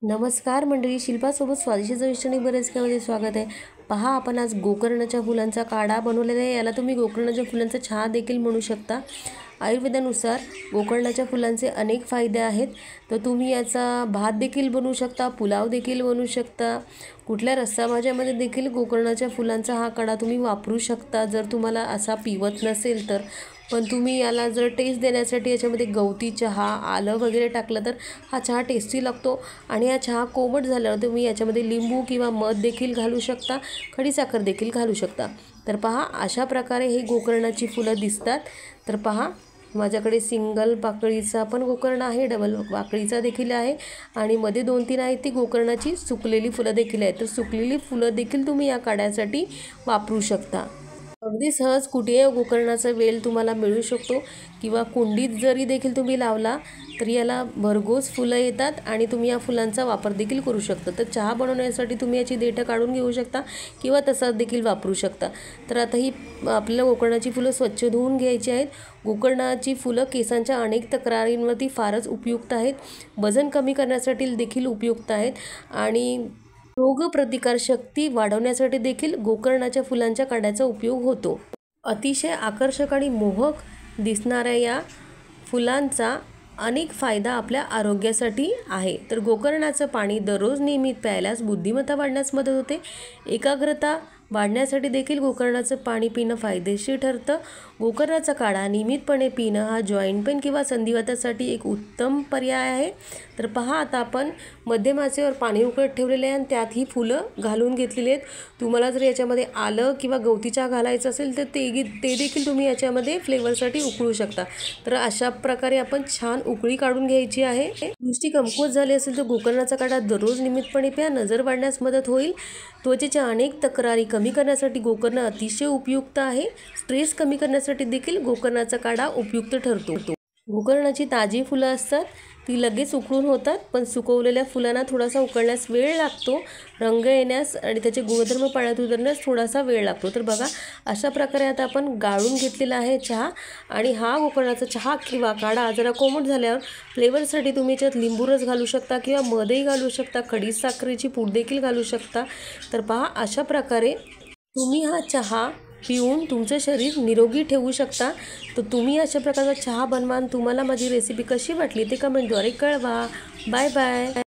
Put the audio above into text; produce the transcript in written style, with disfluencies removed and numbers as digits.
नमस्कार मंडळी, शिल्पासोबत स्वादिष्ट चविष्ट आणि बरेच काहीमध्ये स्वागत आहे। पहा, आपण आज गोकर्णाच्या फुलांचा काढा बनवलेला आहे। याला तुम्ही गोकर्णाच्या फुलांचा चहा देखील म्हणू शकता। आयुर्वेदानुसार गोकर्णाच्या फुलांचे अनेक फायदे आहेत, तर तुम्ही याचा भात देखील बनवू शकता, पुलाव देखील बनवू शकता। कुठल्या रस्साभाज्यामध्ये देखील गोकर्णाच्या फुलांचा हा काढा तुम्ही वापरू शकता, जर तुम्हाला असा पिवत नसेल तर। पण तुम्ही याला जर टेस्ट देण्यासाठी याच्यामध्ये गवती चहा, आलं वगैरे टाकलं तर हा चहा टेस्टी लागतो। आणि हा चहा कोमट झाल्यावर तुम्ही याच्यामध्ये लिंबू किंवा मध देखील घालू शकता, खडीसाखर देखील घालू शकता। तर पहा, अशा प्रकारे हे गोकर्णाची फुलं दिसतात। तर पहा, माझ्याकडे सिंगल पाकळीचा पण गोकर्ण आहे, डबल पाकळीचा देखील आहे आणि मध्ये 2-3 आहेत ती गोकर्णाची सुकलेली फुलं देखील आहेत। तर सुकलेली फुलं देखील तुम्ही या काढ्यासाठी वापरू शकता। अगदी सहज कुठेही गोकर्णाचा वेल तुम्हाला मिळू शकतो किंवा कुंडीत जरी देखील तुम्ही लावला तरी याला भरघोस फुलं येतात आणि तुम्ही या फुलांचा वापर देखील करू शकता। तर चहा बनवण्यासाठी तुम्ही याची देठं काढून घेऊ शकता किंवा तसाच देखील वापरू शकता। तर आता ही आपल्याला गोकर्णाची फुलं स्वच्छ धुवून घ्यायची आहेत। गोकर्णाची फुलं केसांच्या अनेक तक्रारींवरती फारच उपयुक्त आहेत, वजन कमी करण्यासाठी देखील उपयुक्त आहेत आणि रोगप्रतिकार शक्ती वाढवण्यासाठी देखील गोकर्णाच्या फुलांच्या काड्याचा उपयोग होतो। अतिशय आकर्षक आणि मोहक दिसणाऱ्या या फुलांचा अनेक फायदा आपल्या आरोग्यासाठी आहे। तर गोकर्णाचं पाणी दररोज नियमित प्यायल्यास बुद्धिमत्ता वाढण्यास मदत होते। एकाग्रता वाढण्यासाठी देखील गोकर्णाचं पाणी पिणं फायदेशीर ठरतं। गोकर्णाचा काढा नियमितपणे पिणं हा जॉईंट पेन किंवा संधिवातासाठी एक उत्तम पर्याय आहे। तर पहा, आता आपण मध्यम आचेवर पाणी उकळत ठेवलेले आहे आणि त्यात ही फुलं घालून घेतलेली आहेत। तुम्हाला जर याच्यामध्ये आलं किंवा गवती चहा घालायचं असेल तर ते देखील तुम्ही याच्यामध्ये फ्लेवरसाठी उकळू शकता। तर अशा प्रकारे आपण छान उकळी काढून घ्यायची आहे। दृष्टी कमकुवत झाली असेल तर गोकर्णाचा काढा दररोज नियमितपणे प्या, नजर वाढण्यास मदत होईल। त्वचेच्या अनेक तक्रारी कमी करण्यासाठी गोकर्ण अतिशय उपयुक्त आहे। स्ट्रेस कमी करण्यासाठी देखील गोकर्णाचा काढा उपयुक्त ठरतो। गोकर्णाची ताजी फुलं असतात ती लगेच उकळून होतात, पण सुकवलेल्या फुलांना थोडासा उकळण्यास वेळ लागतो, रंग येण्यास आणि त्याचे गुणधर्म पाण्यात उतरण्यास थोडासा वेळ लागतो। तर बघा, अशा प्रकारे आता आपण गाळून घेतलेला आहे चहा आणि हा गोकर्णाचा चहा किंवा काढा जरा कोमट झाल्यावर फ्लेवरसाठी तुम्ही याच्यात लिंबू रस घालू शकता किंवा मधही घालू शकता, खडीसाखरेची पूड देखील घालू शकता। तर पहा, अशा प्रकारे तुम्ही हा चहा पिऊन तुमचं शरीर निरोगी ठेवू शकता। तर तुम्ही अशा प्रकारचा चहा बनवा आणि तुम्हाला माझी रेसिपी कशी वाटली ते कमेंटद्वारे कळवा। Bye bye.